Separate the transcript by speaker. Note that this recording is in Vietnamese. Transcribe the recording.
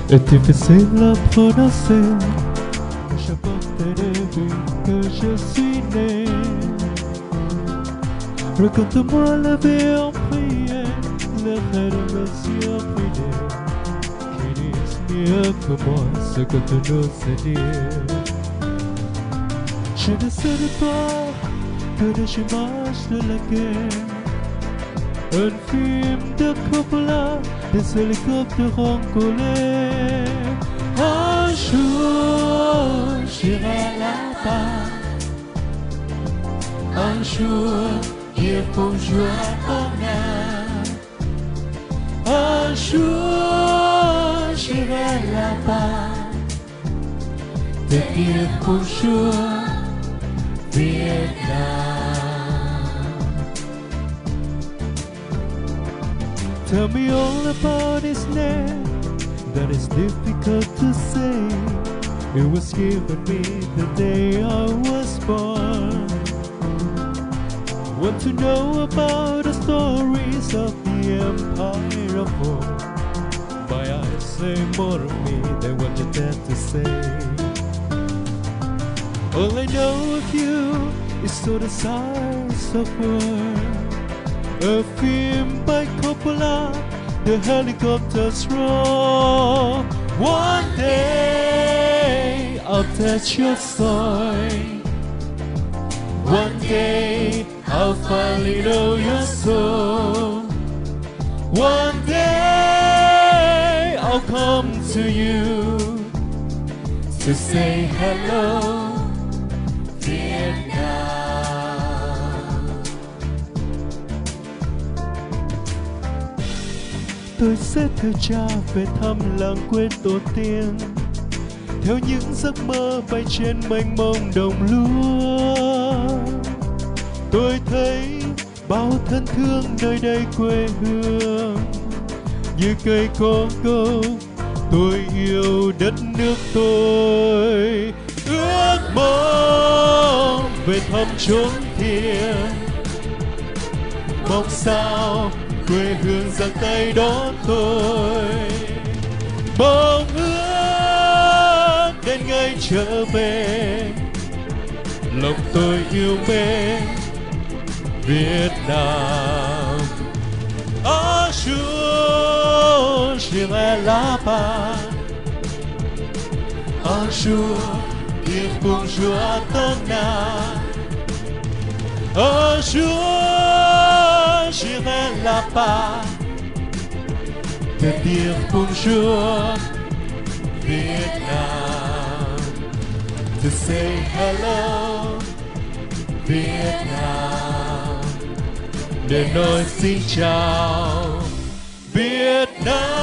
Speaker 1: Est difficile à prononcer. Je portais depuis que je suis né. Raconte-moi la vie en prière, les rêves de mes yeux privés, qui disent mieux que moi ce que tu nous sais dire. Je ne sais de toi que des images de la guerre, un film de Coppola, des hélicoptères en colère. Un jour j'irai là-bas, un jour dire bonjour à ton âme. Un jour j'irai là-bas, te dire bonjour Vietnam. Tell me all about his name, that is difficult to say. It was given me the day I was born. Want to know about the stories of the empire of war. My eyes say more of me than what you tend to say. All I know of you is so the size of world. A film by Coppola, the helicopters roar. One day I'll touch your soul. One day I'll finally know your soul. One day I'll come to you to say hello, Vietnam. Tôi sẽ theo cha về thăm làng quê tổ tiên, theo những giấc mơ bay trên mênh mông đồng lúa. Tôi thấy bao thân thương nơi đây quê hương, như cây có gốc. Tôi yêu đất nước tôi, ước mong về thăm chốn thiêng. Mong sao quê hương giang tay đón tôi, mong ước đến ngày trở về. Lòng tôi yêu mến Việt Nam. Un jour j'irai là-bas, un jour dire bonjour à ton âme. Un jour j'irai là-bas, te dire bonjour Vietnam, to say hello Vietnam, để nói xin chào Việt Nam.